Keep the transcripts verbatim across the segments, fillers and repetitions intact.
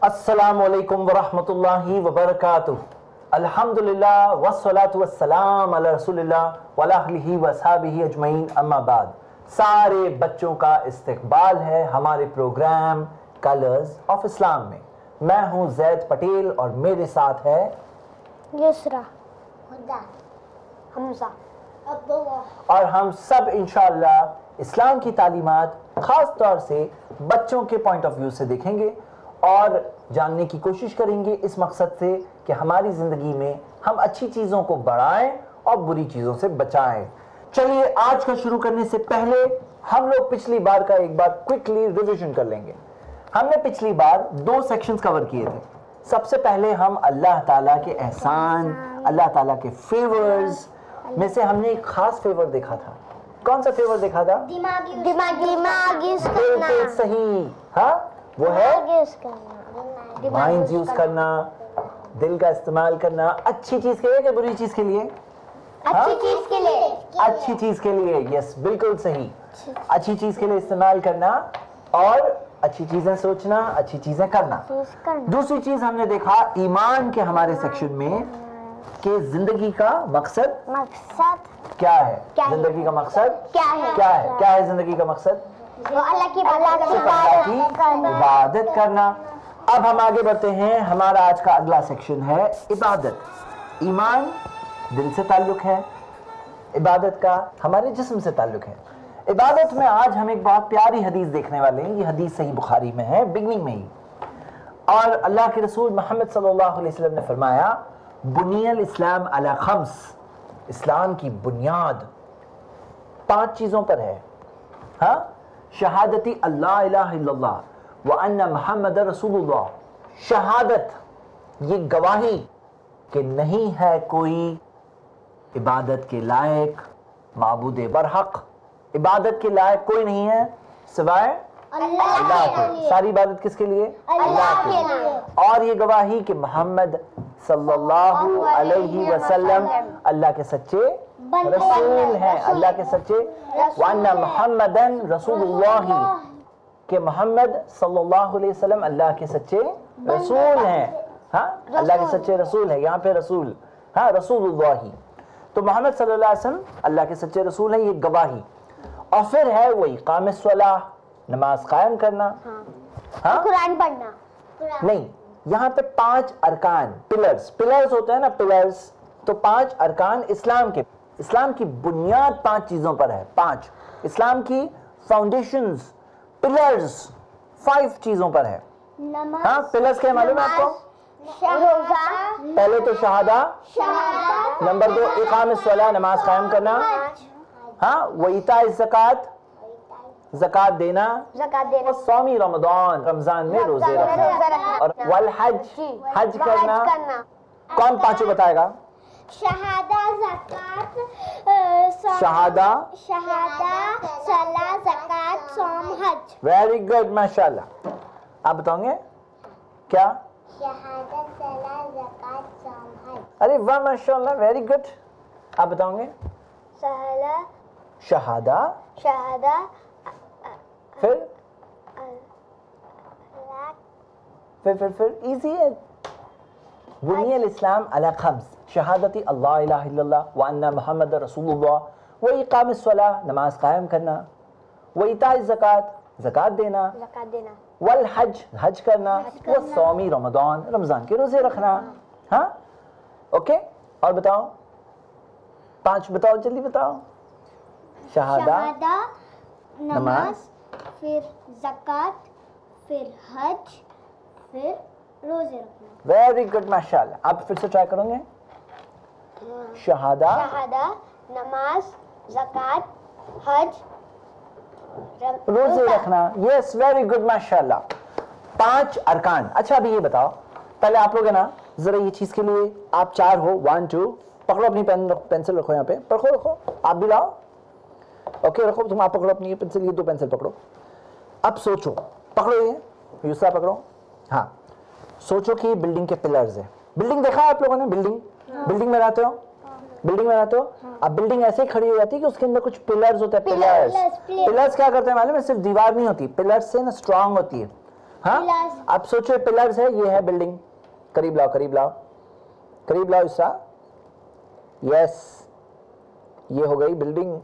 अस्सलामुअलैकुम वरहमतुल्लाहि वबरकातुह। अल्हम्दुलिल्लाह वस्सलातु वस्सलाम अला रसूलिल्लाह वअला आलिहि वसहबिहि अजमईन, अम्मा बाद। सारे बच्चों का इस्तकबाल है हमारे प्रोग्राम कलर्स ऑफ इस्लाम में। मैं हूं जैद पटेल और मेरे साथ है युसरा, हुदा, हमजा, अब्दुल्लाह। और हम सब इंशाअल्लाह इस्लाम की तालीमात खास तौर से बच्चों के पॉइंट ऑफ व्यू से देखेंगे और जानने की कोशिश करेंगे इस मकसद से कि हमारी ज़िंदगी में हम अच्छी चीज़ों को बढ़ाएं और बुरी चीज़ों से बचाएं। चलिए आज का शुरू करने से पहले हम लोग पिछली बार का एक बार क्विकली रिवीजन कर लेंगे। हमने पिछली बार दो सेक्शंस कवर किए थे। सबसे पहले हम अल्लाह ताला के एहसान, अल्लाह ताला के फेवर्स में से हमने एक खास फेवर देखा था। कौन सा फेवर देखा था? दिमागी दिमागी दिमाग यूज करना। बिल्कुल सही, हाँ वो है यूज करना, माइंड यूज करना, दिल का इस्तेमाल करना। अच्छी चीज के लिए कि बुरी चीज के लिए? अच्छी चीज के लिए। अच्छी चीज के लिए, यस बिल्कुल सही। अच्छी चीज के लिए इस्तेमाल करना और अच्छी चीजें सोचना, अच्छी चीजें करना। दूसरी चीज हमने देखा ईमान के हमारे सेक्शन में कि जिंदगी का मकसद मकसद क्या है? जिंदगी का मकसद क्या है? क्या है? क्या है जिंदगी का मकसद? अल्लाह की इबादत करना। अब हम आगे बढ़ते हैं। हमारा आज का अगला सेक्शन है इबादत। ईमान दिल से ताल्लुक है, इबादत का हमारे जिस्म से ताल्लुक है। इबादत में आज हम एक बहुत प्यारी हदीस देखने वाले हैं। ये हदीस सही बुखारी में है, बिगनिंग में ही। और अल्लाह के रसूल मोहम्मद सल्लल्लाहु अलैहि वसल्लम ने फरमाया, बुनियल इस्लाम अला खम्स, इस्लाम की बुनियाद पांच चीजों पर है। हाँ, शहादती अल्लाह इलाहा इल्लल्लाह व अन्ना मुहम्मद रसूलुल्लाह। शहादत, ये गवाही कि नहीं है कोई इबादत के लायक माबूद बरहक, इबादत के लायक कोई नहीं है सिवाय अल्लाह के। सारी इबादत किसके लिए? अल्लाह के लिए। और ये गवाही कि मोहम्मद सल्लल्लाहु अलैहि वसल्लम अल्लाह के सच्चे रसूल हैं, अल्लाह के सच्चे। वन्ना मुहम्मदन रसूलुल्लाह, कि मोहम्मद सल्लल्लाहु अलैहि वसल्लम अल्लाह के सच्चे रसूल हैं। हाँ, अल्लाह के सच्चे रसूल है, यहाँ पे रसूल, हाँ रसूलुल्लाह। तो मोहम्मद सल्लल्लाहु अलैहि वसल्लम अल्लाह के सच्चे रसूल हैं, ये गवाही। और फिर है वो इकामत सलाह, नमाज कायम करना। हाँ, कुरान पढ़ना नहीं, यहाँ पे पांच अरकान, पिलर्स, पिलर्स होते हैं ना, पिलर्स। तो पांच अरकान इस्लाम के, इस्लाम की बुनियाद पांच चीजों पर है। पांच इस्लाम की फाउंडेशंस, पिलर्स फाइव चीजों पर है। हाँ, पिलर्स क्या मालूम है आपको? रोजा, पहले तो शहादा, शहादत, नंबर दो इकामत सलाह, नमाज कायम करना। हाँ, व इताए ज़कात, ज़कात देना, ज़कात देना, और सौमी रमजान, रमजान में रोजे रखना, और वल हज, हज करना। कौन पांचों बताएगा? शहादा, ज़कात, शहादा, शहादा, सलाह, ज़कात, सौम, हज। वेरी गुड, माशाल्लाह। आप बताओगे क्या? शहादा, सलाह, ज़कात, सौम, हज। अरे वाह, माशाल्लाह, वेरी गुड। आप बताओगे? सहला, शहादा, शहादा, फिर फिर फिर फिर इजी है। बुनियल इस्लाम अला खम्स, शहादती अल्लाह इलाहा इल्लल्लाह व अन्ना मुहम्मद रसूलुल्लाह व इकामत सलाह, नमाज कायम करना, व इताए ज़कात, ज़कात देना, ज़कात देना, वल हज, हज करना, व सौमी रमजान, रमजान के रोजे रखना। हाँ, ओके। और बताओ, पांच बताओ, जल्दी बताओ। शहादा, नमाज, फिर ज़कात, फिर हज, फिर रोजे रखना। वेरी गुड, माशाल्लाह। आप फिर से ट्राई करोगे? शहादा, शहादा, नमाज, ज़कात, हज, रोजे रखना। यस, वेरी गुड, माशाल्लाह। पांच अरकान। अच्छा, अभी ये बताओ, पहले आप लोग है ना, जरा ये चीज के लिए आप चार हो, वन टू, पकड़ो अपनी पेन, पेंसिल रखो यहाँ पे, पकड़ो रखो, आप भी लाओ। ओके, रखो तुम, आप पकड़ो अपनी पेंसिल, ये दो पेंसिल पकड़ो। अब सोचो, पकड़ो ये, यूसरा पकड़ो। हाँ, सोचो कि बिल्डिंग के पिलर्स है। बिल्डिंग देखा है आप लोगों ने? बिल्डिंग, बिल्डिंग में रहते हो, बिल्डिंग में रहते हो। अब बिल्डिंग ऐसे ही खड़ी हो जाती है कि उसके अंदर कुछ पिलर्स होते हैं। पिलर्स, पिलर्स क्या करते हैं मालूम है? सिर्फ दीवार नहीं होती, पिलर्स से ना स्ट्रांग होती है। हाँ, अब सोचो पिलर्स है, ये है बिल्डिंग, करीब लाओ करीब लाओ करीब लाओ इसका, यस, ये हो गई बिल्डिंग,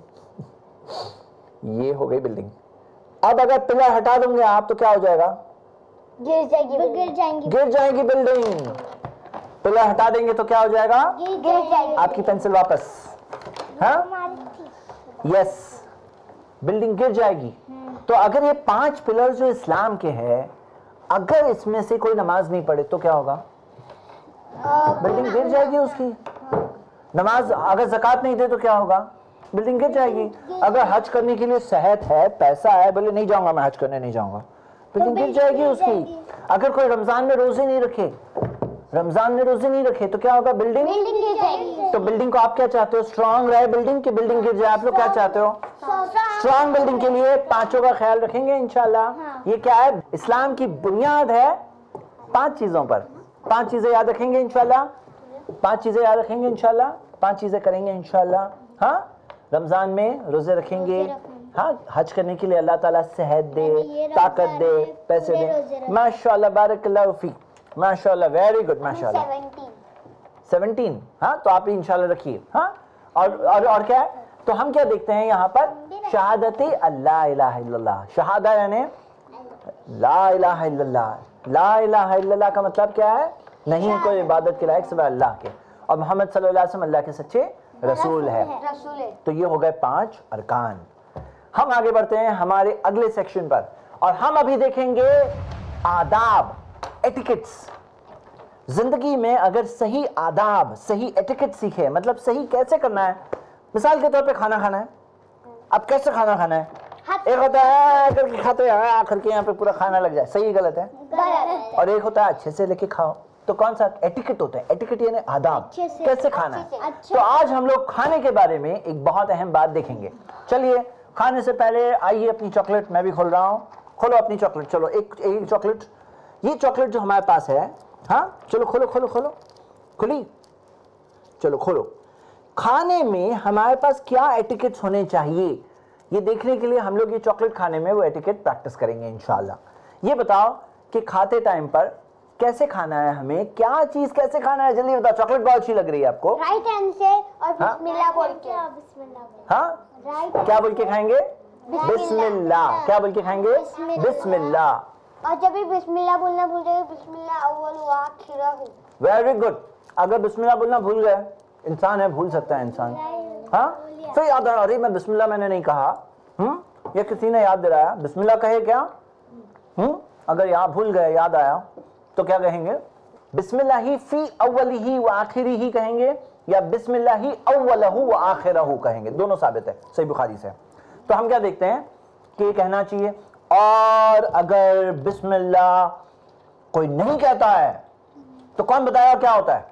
ये हो गई बिल्डिंग। अब अगर पिलर हटा दोगे आप तो क्या हो जाएगा? गिर जाएगी, गिर जाएंगी, गिर जाएगी बिल्डिंग। पिलर हटा देंगे तो क्या हो जाएगा? गिर जाएगी। आपकी पेंसिल वापस, हाँ, यस, बिल्डिंग गिर जाएगी। तो अगर ये पांच पिलर जो इस्लाम के हैं, अगर इसमें से कोई नमाज नहीं पढ़े तो क्या होगा? बिल्डिंग गिर जाएगी उसकी। नमाज अगर ज़कात नहीं दे तो क्या होगा? बिल्डिंग गिर जाएगी। अगर हज करने के लिए सेहत है, पैसा है, बोले नहीं जाऊंगा मैं हज करने, नहीं जाऊंगा, बिल्डिंग गिर जाएगी उसकी। अगर कोई रमजान में रोजे नहीं रखे, रमजान में रोजे नहीं रखे तो क्या होगा? बिल्डिंग बिल्डिंग गिर जाएगी। तो बिल्डिंग को आप क्या चाहते हो? स्ट्रांग रहे बिल्डिंग की, बिल्डिंग गिर जाए, आप लोग क्या चाहते हो? स्ट्रांग बिल्डिंग के लिए पांचों का ख्याल रखेंगे इंशाल्लाह। हाँ। ये क्या है? इस्लाम की बुनियाद है पांच चीजों पर। पांच चीजें याद रखेंगे इंशाल्लाह, पांच चीजें याद रखेंगे इंशाल्लाह, पांच चीजें करेंगे इंशाल्लाह। हाँ, रमजान में रोजे रखेंगे, हाँ, हज करने के लिए अल्लाह ताला सेहत दे, ताकत दे, पैसे दे। माशाल्लाह, बारकल्लाहु फीक, माशाल्लाह, वेरी गुड, माशाल्लाह। सेवनटीन, हाँ, तो आप इंशाल्लाह रखिए। हाँ, और और और क्या है? तो हम क्या देखते हैं यहाँ पर? शहादत अल्लाह इलाहा इल्लल्लाह। शहादा यानी ला इलाहा इल्लल्लाह। ला इलाहा इल्लल्लाह का मतलब क्या है? नहीं कोई इबादत के लायक सिवा अल्लाह के, और मोहम्मद सल्लल्लाहु अलैहि वसल्लम अल्लाह के सच्चे रसूल है। तो ये हो गए पांच अरकान। हम आगे बढ़ते हैं हमारे अगले सेक्शन पर, और हम अभी देखेंगे आदाब, एटिकेट्स। जिंदगी में अगर सही आदाब, सही एटिकेट सीखे, मतलब सही कैसे करना है। मिसाल के तौर पे खाना खाना है, अब कैसे खाना खाना है? एक होता है करके खाते हैं आखिर के यहाँ पे पूरा खाना लग जाए, सही गलत है? और एक होता है अच्छे से लेके खाओ। तो कौन सा एटिकेट होता है? एटिकेट यानी आदाब, कैसे खाना है। तो आज हम लोग खाने के बारे में एक बहुत अहम बात देखेंगे। चलिए, खाने से पहले आइए अपनी चॉकलेट, मैं भी खोल रहा हूँ, खोलो अपनी चॉकलेट। चलो एक एक चॉकलेट, ये चॉकलेट जो हमारे पास है, हाँ, चलो खोलो खोलो खोलो, खुली, चलो खोलो। खाने में हमारे पास क्या एटिकेट्स होने चाहिए, ये देखने के लिए हम लोग ये चॉकलेट खाने में वो एटिकेट प्रैक्टिस करेंगे इंशाल्लाह। ये बताओ कि खाते टाइम पर कैसे खाना है, हमें क्या चीज कैसे खाना है, जल्दी बताओ। चॉकलेट बहुत अच्छी लग रही है आपको, राइट हैंड से और बिस्मिल्लाह बोल के। हाँ, क्या बोल के खाएंगे? बिस्मिल्लाह। क्या बोल के खाएंगे? बिस्मिल्लाह। और जब भी बिस्मिल्लाह बोलना भूल जाए, बिस्मिल्लाह अव्वल व आखिरहु। Very good. अगर बिस्मिल्लाह बोलना भूल गए, इंसान है, भूल सकता है इंसान, हाँ, फिर याद आया, अरे मैं बिस्मिल्लाह मैंने नहीं कहा, हम्म, ये किसी ने याद दिलाया, बिस्मिल्लाह कहे क्या? हम्म, अगर यहाँ भूल गए, याद आया तो क्या कहेंगे? बिस्मिल्लाही फी अव्वलिही व आखिरिही कहेंगे, या बिस्मिल्लाही अव्वलहु व आखिरहु कहेंगे, दोनों साबित है सही बुखारी से। तो हम क्या देखते हैं कि ये कहना चाहिए। और अगर बिस्मिल्लाह कोई नहीं कहता है तो कौन बताया क्या होता है?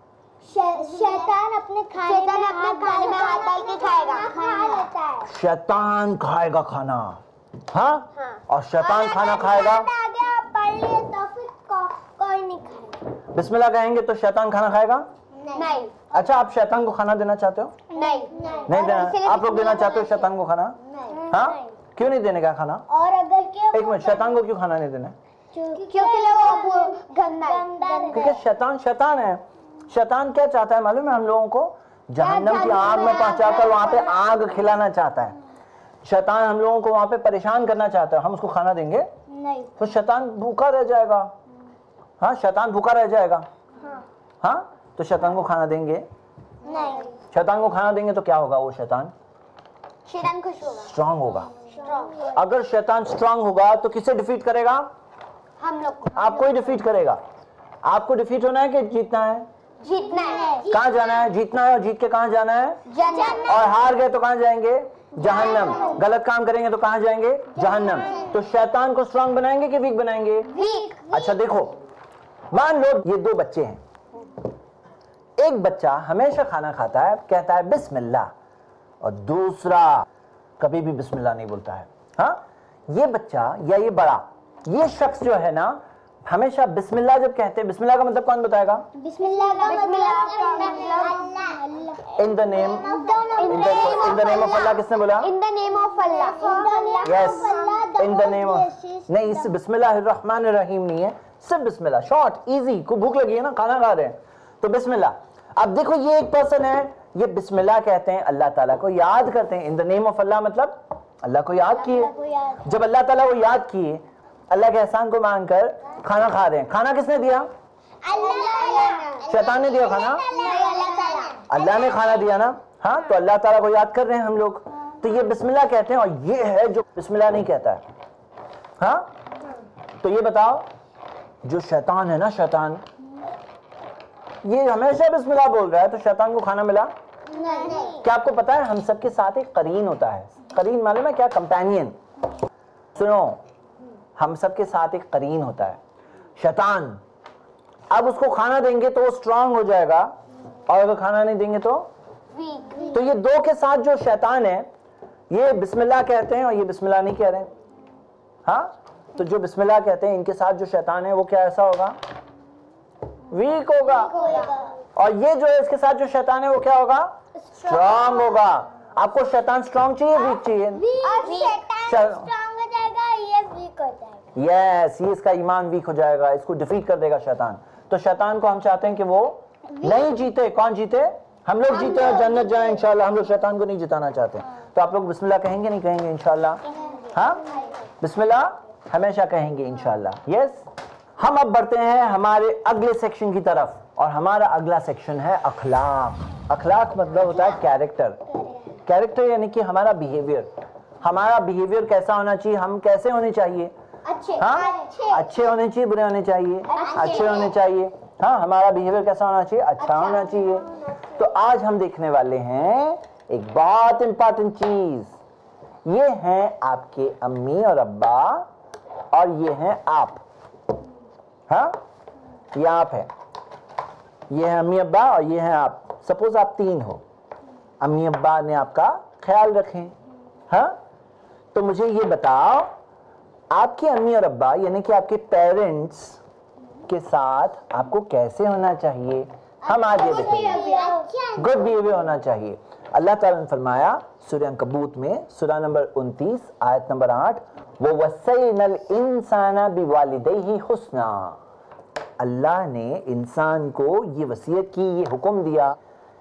शैतान अपने खाने में अपने खाने में हाथ डाल के खाएगा, खा लेता है। शैतान खाएगा खाना, हाँ, हाँ। और शैतान खाना खाएगा, आगे आप पढ़ लिए तो फिर को, कोई नहीं खाएगा। बिस्मिल्लाह कहेंगे तो शैतान खाना खाएगा? नहीं। अच्छा, आप शैतान को खाना देना चाहते हो? नहीं, नहीं देना। आप लोग देना चाहते हो शैतान को खाना? हाँ, क्यों नहीं देने का खाना? और अगर क्या, एक मिनट, शैतान को क्यों खाना नहीं देना? क्योंकि वो गंदा है। क्योंकि शैतान शैतान है। शैतान क्या चाहता है मालूम है हम लोगों को? जहन्नम की आग में पहुंचाकर वहां पे आग खिलाना चाहता है। शैतान हम लोगों को वहां पे परेशान करना चाहता है। हम उसको खाना देंगे नहीं, तो शैतान भूखा रह जाएगा। हाँ, शैतान भूखा रह जाएगा। हाँ, हाँ, तो शैतान को खाना देंगे नहीं। शैतान को खाना देंगे तो क्या होगा? वो शैतान शैतान खुश होगा, स्ट्रांग होगा। स्ट्रांग। अगर शैतान स्ट्रांग होगा तो किसे डिफीट करेगा? हम लोग को। आपको ही डिफीट करेगा। आपको डिफीट होना है कि जीतना है? जीतना है। कहाँ जाना है? जीतना है। और जीत के कहाँ जाना है? जन्नत। और हार गए तो कहाँ जाएंगे? जहन्नम। गलत काम करेंगे तो कहाँ जाएंगे? जहन्नम। तो शैतान को स्ट्रांग बनाएंगे कि वीक बनाएंगे? वीक। अच्छा देखो, मान लो ये दो बच्चे हैं। एक बच्चा हमेशा खाना खाता है, कहता है बिस्मिल्लाह, और दूसरा कभी भी बिस्मिल्लाह नहीं बोलता है। हाँ, ये बच्चा या ये बड़ा, ये शख्स जो है ना, हमेशा बिस्मिल्लाह जब कहते हैं, बिस्मिल्लाह का मतलब कौन बताएगा? बिस्मिल्लाह का मतलब in the name, in the name of Allah. किसने बोला? In the name of Allah. Yes, in the name of, नहीं इस बिस्मिल्लाहिर्रहमानिर्रहीम नहीं है, सिर्फ बिस्मिल्लाह, शॉर्ट इजी। को भूख लगी है ना, खाना खा रहे हैं तो बिस्मिल्लाह। अब देखो ये एक पर्सन है, ये बिस्मिल्लाह कहते हैं, अल्लाह ताला को याद करते हैं। In the name of Allah मतलब अल्लाह को याद किए। जब अल्लाह ताला को याद किए, अल्लाह के एहसान को मानकर खाना खा रहे हैं। खाना किसने दिया? शैतान ने दिया खाना? अल्लाह ने खाना दिया ना। हाँ, तो अल्लाह ताला को याद कर रहे हैं हम लोग, तो ये बिस्मिल्लाह कहते हैं। और ये है जो बिस्मिल्लाह नहीं कहता है। हाँ, तो ये बताओ जो शैतान है ना, शैतान ये हमेशा बिस्मिल्लाह बोल रहा है, तो शैतान को खाना मिला? नहीं। क्या आपको पता है हम सबके साथ एक करीन होता है? करीन मालूम है क्या? कंपेनियन। सुनो, हम सबके साथ एक करीन होता है, शैतान। अब उसको खाना देंगे तो वो स्ट्रांग हो जाएगा, और अगर खाना नहीं देंगे तो वीक। तो ये दो के साथ जो शैतान है, ये बिस्मिल्लाह कहते हैं और ये बिस्मिल्लाह नहीं कह रहे हैं। हाँ, तो जो बिस्मिल्लाह कहते हैं इनके साथ जो शैतान है वो क्या ऐसा होगा? वीक होगा। और ये जो है इसके साथ जो शैतान है वो क्या होगा? स्ट्रांग होगा। आपको शैतान स्ट्रांग चाहिए, वीक चाहिए? यस, ये इसका ईमान वीक हो जाएगा, इसको डिफीट कर देगा शैतान। तो शैतान को हम चाहते हैं कि वो नहीं जीते। कौन जीते? हम लोग जीते और जन्नत जाए इंशाल्लाह। हम लोग शैतान को नहीं जिताना चाहते। तो आप लोग बिस्मिल्लाह कहेंगे नहीं कहेंगे इंशाल्लाह? हाँ, बिस्मिल्लाह हमेशा कहेंगे इंशाल्लाह। यस, हम अब बढ़ते हैं हमारे अगले सेक्शन की तरफ, और हमारा अगला सेक्शन है अखलाक। अखलाक मतलब होता है कैरेक्टर। कैरेक्टर यानी कि हमारा बिहेवियर। हमारा बिहेवियर कैसा होना चाहिए, हम कैसे होने चाहिए? अच्छे। हाँ, अच्छे, अच्छे होने चाहिए, बुरे होने चाहिए? अच्छे, अच्छे होने चाहिए। हाँ, हमारा बिहेवियर कैसा होना चाहिए? अच्छा, अच्छा होना चाहिए। तो आज हम देखने वाले हैं एक बहुत इंपॉर्टेंट चीज। ये हैं आपके अम्मी और अब्बा, और ये हैं आप। हाँ, ये आप है, ये है अम्मी अब्बा और ये है आप। सपोज आप तीन हो, अम्मी अब्बा ने आपका ख्याल रखें। हाँ, तो मुझे ये बताओ आपके अम्मी और अब्बा यानी कि आपके पेरेंट्स के साथ आपको कैसे होना चाहिए? हम आज ये देखेंगे। गुड बिहेवियर होना चाहिए। अल्लाह ताला ने फरमाया सूरह अंकबूत में, सूरह नंबर उनतीस आयत नंबर आठ, वो वसैनल इंसाना बिवालिदैहि हुस्ना। अल्लाह ने इंसान को ये वसीयत की, ये हुक्म दिया,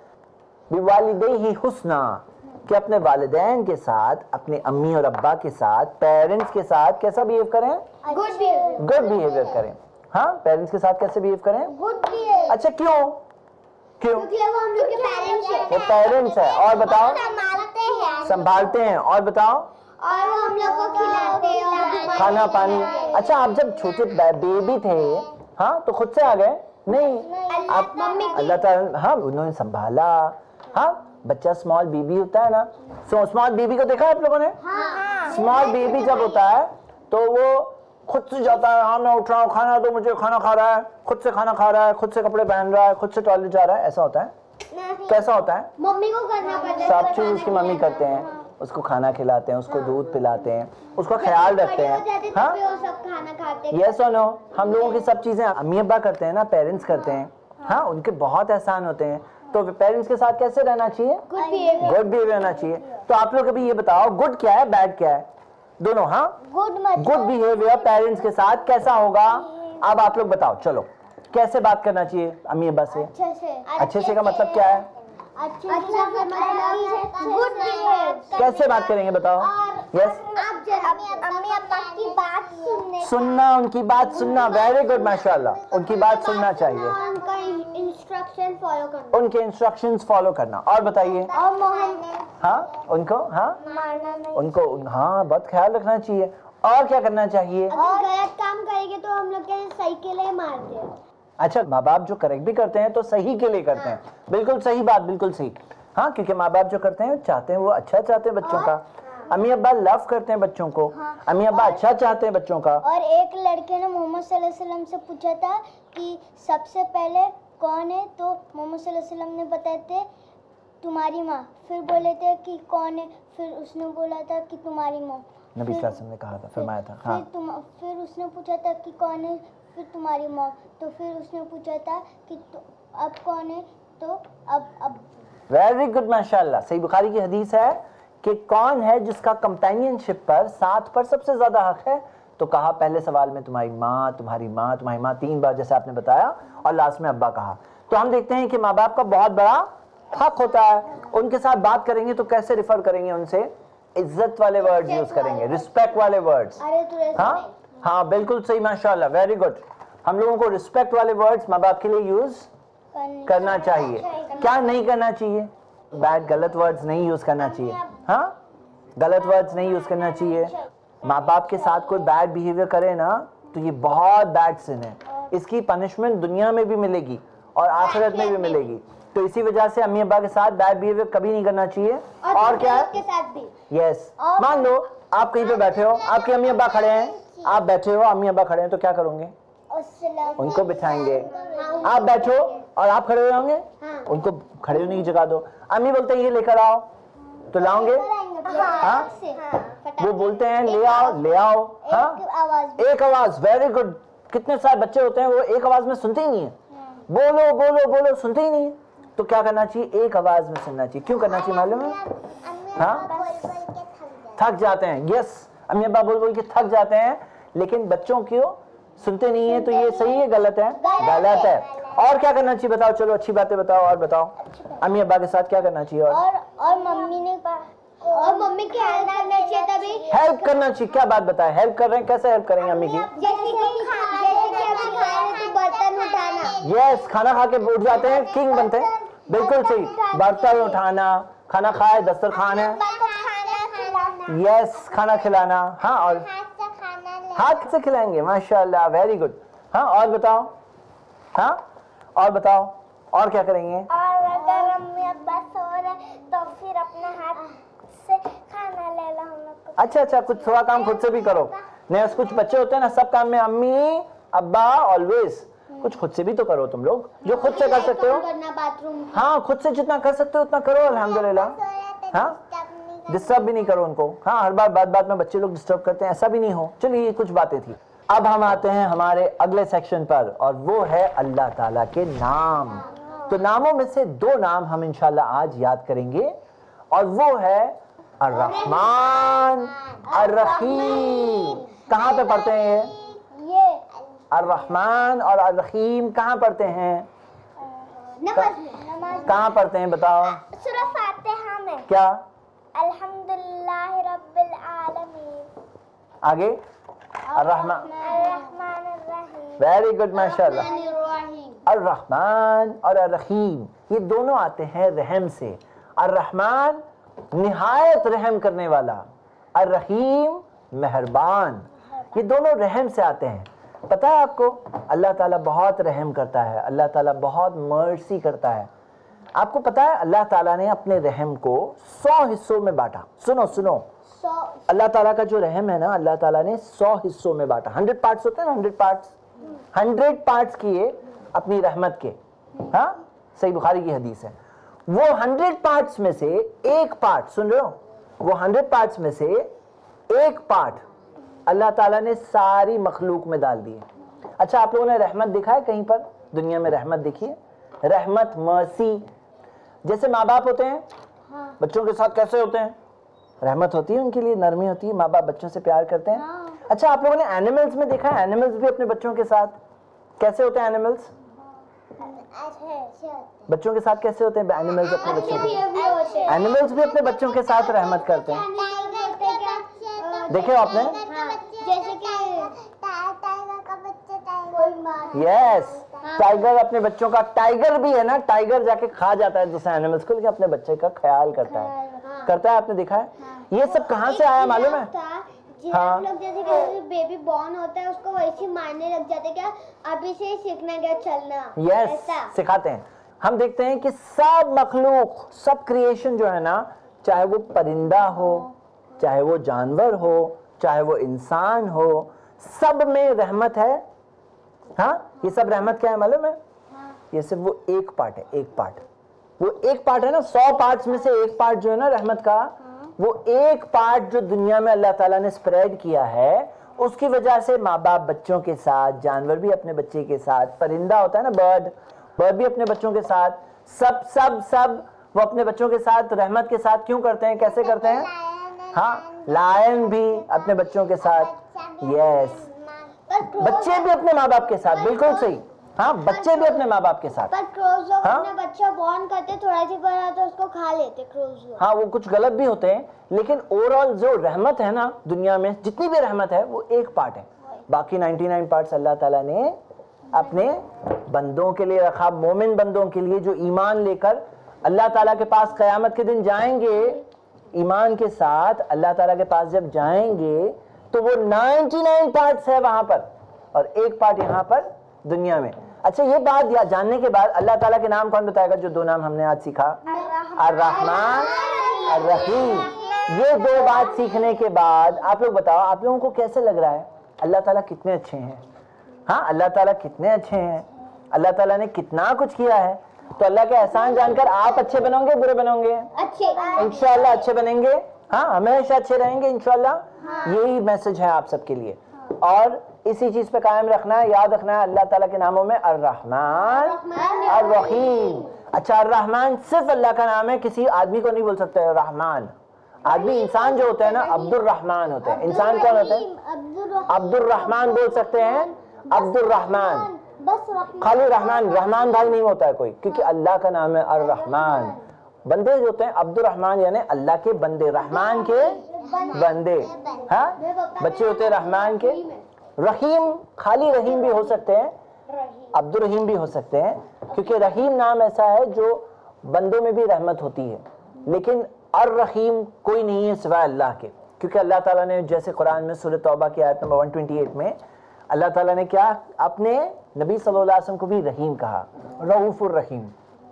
बिवालिदैहि हुस्ना, कि अपने वालिदैन के साथ, अपने अम्मी और अब्बा के साथ, पेरेंट्स के साथ कैसा बिहेव करें? Good behaviour. गुड बिहेवियर करें। हाँ, पेरेंट्स के साथ कैसे बिहेव करें? Good behaviour. अच्छा, क्यों क्यों? क्योंकि वो हम लोग के पेरेंट्स हैं। वो पेरेंट्स है। और बताओ? संभालते हैं। संभालते हैं। और बताओ? और वो हम लोग को खिलाते हैं, खाना पानी। अच्छा, आप जब छोटे बेबी थे, हाँ, तो खुद से आ गए? नहीं, आप अल्लाह ताला, हाँ, उन्होंने संभाला। हाँ, बच्चा स्मॉल बेबी होता है ना, सो स्मॉल बेबी को देखा है आप लोगों ने? स्मॉल बेबी जब होता है तो वो खुद से जाता है, हाँ मैं उठ रहा हूँ, खाना दो मुझे, खाना खा रहा है, खुद से खाना खा रहा है, खुद से कपड़े पहन रहा है, खुद से टॉयलेट जा रहा है। ऐसा होता है? कैसा होता है? मम्मी को करना पड़ता है। सब चीज उसकी मम्मी करते हैं, उसको खाना खिलाते हैं, उसको दूध पिलाते हैं, उसका ख्याल रखते हैं। हाँ, ये सुनो, हम लोगों की सब चीजें अम्मी अब्बा करते हैं ना, पेरेंट्स करते हैं। हाँ, उनके बहुत एहसान होते हैं। तो पेरेंट्स के साथ कैसे रहना चाहिए? Good behaviour. गुड बिहेवियर रहना चाहिए। तो आप लोग अभी ये बताओ, गुड क्या है, बैड क्या है? दोनों। हाँ, गुड गुड बिहेवियर पेरेंट्स के साथ कैसा होगा? अब आप लोग बताओ, चलो कैसे बात करना चाहिए अम्मी अब्बा से? अच्छे से। अच्छे से का मतलब क्या है? अच्छे से गुड बिहेवियर। कैसे बात करेंगे बताओ? यस, अम्मी अब्बा की बात सुनने, सुनना, उनकी बात सुनना। वेरी गुड, माशाल्लाह, उनकी बात सुनना चाहिए, इंस्ट्रक्शन फॉलो करना, उनके इंस्ट्रक्शंस फॉलो करना। और बताइए? और मोहन, हाँ, उनको, हाँ, मारना नहीं, उनको, हाँ, बहुत ख्याल रखना चाहिए। और क्या करना चाहिए? अगर गलत काम करेंगे तो हम लोग के सही के लिए मारते हैं। अच्छा, माँ बाप जो करेक्ट भी करते हैं तो सही के लिए करते हैं। बिल्कुल सही बात, बिल्कुल सही। हाँ, क्योंकि माँ बाप जो करते हैं चाहते हैं, वो अच्छा चाहते हैं बच्चों का। अम्मी अब्बा लव करते हैं बच्चों को। हाँ, अम्मी अब्बा अच्छा चाहते हैं बच्चों का। और एक लड़के ने मोहम्मद सल्लल्लाहु अलैहि वसल्लम से पूछा था कि सबसे पहले कौन है, तो मोहम्मद सल्लल्लाहु अलैहि वसल्लम ने बताए थे तुम्हारी माँ। फिर बोले थे कि कौन है, फिर उसने बोला था कि तुम्हारी माँ। नबी सल्लल्लाहु अलैहि वसल्लम ने कहा था, फरमाया था। हाँ, फिर तुम फिर उसने पूछा था कि कौन है, फिर तुम्हारी माँ। तो फिर उसने पूछा था कि अब कौन है, तो अब अब वेरी गुड, माशाल्लाह। सही बुखारी की हदीस है कि कौन है जिसका कंपेनियनशिप पर, साथ पर सबसे ज्यादा हक है? तो कहा पहले सवाल में तुम्हारी माँ, तुम्हारी माँ, तुम्हारी माँ, तीन बार जैसे आपने बताया, और लास्ट में अब्बा कहा। तो हम देखते हैं कि माँ बाप का बहुत बड़ा हक होता है। उनके साथ बात करेंगे तो कैसे रिफर करेंगे उनसे? इज्जत वाले वर्ड्स यूज करेंगे, रिस्पेक्ट वाले वर्ड्स। हाँ हाँ बिल्कुल सही, माशाल्लाह, वेरी गुड। हम लोगों को रिस्पेक्ट वाले वर्ड्स माँ बाप के लिए यूज करना चाहिए। क्या नहीं करना चाहिए? बैड गलत वर्ड्स नहीं यूज करना चाहिए। हाँ, गलत वर्ड्स नहीं यूज करना चाहिए। माँ बाप के साथ कोई बैड बिहेवियर करे ना तो ये बहुत बैड सिन है। इसकी पनिशमेंट दुनिया में भी मिलेगी और आखिरत में भी मिलेगी। तो इसी वजह से अम्मी अब्बा के साथ बैड बिहेवियर कभी नहीं करना चाहिए। और, और क्या है? के साथ भी। यस, मान लो आप कहीं पे बैठे हो, आपके अम्मी अब्बा खड़े हैं, आप बैठे हो, अम्मी अब्बा खड़े हैं, तो क्या करोगे? उनको बिठाएंगे। आप बैठो और आप खड़े हो होंगे, उनको खड़े होने की जगह दो। अम्मी बोलते हैं ये लेकर आओ, तो लाओगे? हाँ, वो बोलते हैं ले आओ, ले आओ। हाँ, एक आवाज, वेरी गुड। कितने सारे बच्चे होते हैं वो एक आवाज में सुनते ही नहीं है, बोलो बोलो बोलो, सुनते ही नहीं है। तो क्या करना चाहिए? एक आवाज में सुनना चाहिए। क्यों करना चाहिए मालूम है? हाँ, थक जाते हैं। यस, अम्मी अब्बा बोल बोल के थक जाते हैं, लेकिन बच्चों क्यों सुनते नहीं है? तो ये सही है गलत है? गलत है। और क्या करना चाहिए बताओ? चलो अच्छी बातें बताओ और बताओ। अम्मी अब्बा के साथ क्या करना चाहिए? और और, और मम्मी ने और मम्मी की हेल्प करना चाहिए। तभी हेल्प करना चाहिए। क्या बात बताए? हेल्प कर रहे हैं, कैसे हेल्प करेंगे अम्मी की? जैसे कि खाना, जैसे कि अभी खा रहे तो बर्तन उठाना। यस, खाना खा के उठ जाते हैं, किंग बनते हैं। बिल्कुल सही, बर्तन उठाना, खाना खाए, दस्तरखान है। यस, खाना खिलाना। हाँ, और हाथ से खिलाएंगे, माशाल्लाह, वेरी गुड। हाँ, और बताओ। हाँ, और बताओ, और क्या करेंगे? और अगर अम्मी अब्बा सो रहे तो फिर अपने हाथ से खाना ले लो हम लोग को। अच्छा अच्छा, कुछ थोड़ा काम खुद से भी करो। नहीं, कुछ बच्चे होते हैं ना, सब काम में अम्मी अब्बा ऑलवेज, कुछ खुद से भी तो करो तुम लोग, जो खुद से कर सकते हो। बाथरूम, हाँ, खुद से जितना कर सकते हो उतना करो, अल्हम्दुलिल्लाह। हाँ, डिस्टर्ब भी नहीं करो उनको। हाँ, हर बार बात बात में बच्चे लोग डिस्टर्ब करते हैं, ऐसा भी नहीं हो। चलिए, ये कुछ बातें थी। अब हम आते हैं हमारे अगले सेक्शन पर, और वो है अल्लाह ताला के नाम। तो नामों में से दो नाम हम इंशाल्लाह आज याद करेंगे, और वो है अर्रहमान, अर्रहीम। कहाँ पे पढ़ते हैं ये? ये अर्रहमान और अर्रहीम कहाँ पढ़ते हैं? नमाज में। कहाँ पढ़ते हैं बताओ? सूरह फातिहा में। क्या? अल्हम्दुलिल्लाह रब्बिल आलमीन। आगे? अर्रहमान, अर्रहमान अर्रहीम। वेरी गुड, माशाल्लाह। अर्रहमान और अर्रहीम ये दोनों आते हैं रहम से। अर्रहमान निहायत रहम करने वाला, अर्रहीम मेहरबान। ये दोनों रहम से आते हैं। पता है आपको, अल्लाह ताला बहुत रहम करता है, अल्लाह ताला बहुत मर्सी करता है। आपको पता है अल्लाह ताला ने अपने रहम को सौ हिस्सों में बांटा। सुनो सुनो, अल्लाह ताला का जो रहम है ना, अल्लाह ताला ने सौ हिस्सों में बांटा। हंड्रेड पार्ट्स होते हैं ना, हंड्रेड पार्ट्स, हंड्रेड पार्ट्स किए अपनी रहमत के। हाँ, सही बुखारी की हदीस है। वो हंड्रेड पार्ट्स में से एक पार्ट, सुन रहे हो, वो हंड्रेड पार्ट्स में से एक पार्ट अल्लाह ताला ने सारी मखलूक में डाल दी है। अच्छा, आप लोगों ने रहमत देखा है कहीं पर दुनिया में? रहमत देखिए, रहमत, मर्सी। जैसे माँ बाप होते हैं, हाँ। बच्चों के साथ कैसे होते हैं? रहमत होती है उनके लिए, नरमी होती है, माँ बाप बच्चों से प्यार करते हैं। हाँ। अच्छा, आप लोगों ने एनिमल्स में देखा है? एनिमल्स भी अपने बच्चों के साथ कैसे होते हैं? एनिमल्स बच्चों के साथ कैसे होते हैं? एनिमल्स अपने बच्चों के साथ, एनिमल्स भी अपने बच्चों के साथ रहमत करते हैं। देखे आपने? जैसे कि टाइगर का बच्चा, यस, टाइगर अपने बच्चों का, टाइगर भी है ना, टाइगर जाके खा जाता है दूसरे एनिमल्स को, लेकिन अपने बच्चे का ख्याल करता है। हाँ। करता है, आपने देखा है? हाँ। ये सब कहाँ से आया मालूम है? हाँ। लोग जैसे कि बेबी बॉर्न होता है उसको वैसे मारने लग जाते, क्या अभी से ही सीखना क्या चलना? यस, सिखाते हैं। हम देखते हैं कि सब मखलूक, सब क्रिएशन जो है ना, चाहे वो परिंदा हो, चाहे वो जानवर हो, चाहे वो इंसान हो, सब में रहमत है। हाँ, ये सब रहमत क्या है मालूम है? हाँ। ये सिर्फ वो एक पार्ट है, एक पार्ट, वो एक पार्ट है ना, सौ पार्ट्स में से एक पार्ट जो है ना रहमत का, हाँ। वो एक पार्ट जो दुनिया में अल्लाह ताला ने स्प्रेड किया है, उसकी वजह से माँ बाप बच्चों के साथ, जानवर भी अपने बच्चे के साथ, परिंदा होता है ना, बर्ड, बर्ड भी अपने बच्चों के साथ, सब सब सब वो अपने बच्चों के साथ रहमत के साथ क्यों करते हैं, कैसे करते हैं? हाँ, लायन भी अपने बच्चों के साथ, यस, बच्चे भी अपने माँ बाप के साथ, बिल्कुल सही। हाँ, बच्चे भी अपने माँ बाप के साथ। पर क्रोज लोग हाँ? अपने बच्चा बॉर्न करते, थोड़ा सी बड़ा तो उसको खा लेते क्रोज लोग। हाँ, वो कुछ गलत भी होते हैं, लेकिन ओवरऑल जो रहमत है ना दुनिया में, जितनी भी रहमत है वो एक पार्ट है, बाकी निन्यानवे पार्ट्स अल्लाह ताला ने अपने बंदों के लिए रखा, मोमिन बंदों के लिए जो ईमान लेकर अल्लाह ताला के पास क़यामत के दिन जाएंगे, ईमान के साथ अल्लाह ताला के पास जब जाएंगे तो वो निन्यानवे पार्ट्स है वहां पर और एक पार्ट यहाँ पर दुनिया में। अच्छा, ये बात या जानने के बाद अल्लाह ताला के नाम कौन बताएगा? जो दो नाम हमने आज सीखा, अर्रहमान, अर्रहीम। ये दो बात सीखने के बाद आप लोग बताओ, आप लोगों को कैसे लग रहा है अल्लाह ताला कितने अच्छे हैं? हाँ, अल्लाह ताला कितने अच्छे हैं, अल्लाह ताला ने कितना कुछ किया है। तो अल्लाह के एहसान जानकर आप अच्छे बनोगे, बुरे बनोगे? अच्छे, इंशाअल्लाह अच्छे बनेंगे। हाँ, हमेशा अच्छे रहेंगे इंशाअल्लाह। हाँ। यही मैसेज है आप सबके लिए और इसी चीज पे कायम रखना है, याद रखना है अल्लाह ताला के नामों में अर्रहमान, अर्रहीम। अच्छा, अर्रहमान सिर्फ अल्लाह का नाम है, किसी आदमी को नहीं बोल सकते रहमान। आदमी इंसान जो होते हैं ना, अब्दुर रहमान होते हैं। इंसान कौन होते हैं? अब्दुल रहमान बोल सकते हैं, अब्दुल रहमान, खाली रहमान, रहमान भाई नहीं होता है कोई, क्योंकि अल्लाह का नाम है अर्रहमान। बंदे जो होते हैं अब्दुल रहमान यानी अल्लाह के बंदे, रहमान के बंदे। हाँ, बच्चे होते हैं रहमान के। रहीम, खाली रहीम भी हो सकते हैं, अब्दुल रहीम भी हो सकते हैं, क्योंकि रहीम नाम ऐसा है जो बंदों में भी रहमत होती है, लेकिन अर्रहीम कोई नहीं है सिवाय अल्लाह के। क्योंकि अल्लाह ताला ने जैसे कुरान में सूरह तौबा की आयत नंबर एक सौ अट्ठाईस में अल्लाह ताला ने क्या अपने नबी सल्लल्लाहु अलैहि वसल्लम को भी रहीम कहा, रऊफुर रहीम।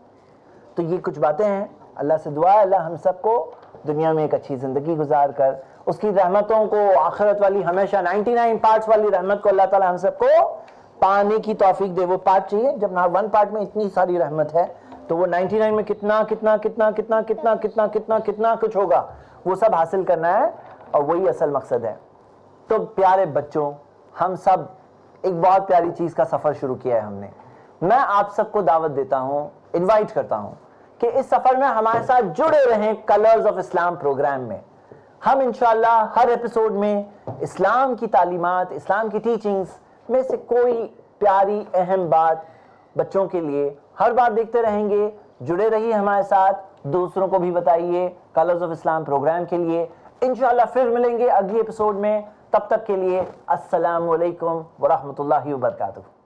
तो ये कुछ बातें हैं, अल्लाह से दुआ है अल्लाह हम सबको दुनिया में एक अच्छी ज़िंदगी गुजार कर उसकी रहमतों को, आखिरत वाली हमेशा निन्यानवे पार्ट्स वाली रहमत को अल्लाह ताला हम सबको पाने की तौफीक दे। वो पार्ट चाहिए, जब ना वन पार्ट में इतनी सारी रहमत है तो वो निन्यानवे में कितना कितना कितना कितना कितना कितना कितना कितना कुछ होगा, वो सब हासिल करना है और वही असल मकसद है। तो प्यारे बच्चों, हम सब एक बहुत प्यारी चीज़ का सफ़र शुरू किया है हमने। मैं आप सबको दावत देता हूँ, इनवाइट करता हूँ कि इस सफ़र में हमारे साथ जुड़े रहें कलर्स ऑफ इस्लाम प्रोग्राम में। हम इंशाअल्लाह हर एपिसोड में इस्लाम की तालीमात, इस्लाम की टीचिंग्स में से कोई प्यारी अहम बात बच्चों के लिए हर बार देखते रहेंगे। जुड़े रहिए हमारे साथ, दूसरों को भी बताइए कलर्स ऑफ इस्लाम प्रोग्राम के लिए। इंशाअल्लाह फिर मिलेंगे अगली एपिसोड में, तब तक के लिए अस्सलामु अलैकुम व रहमतुल्लाहि व बरकातुहू।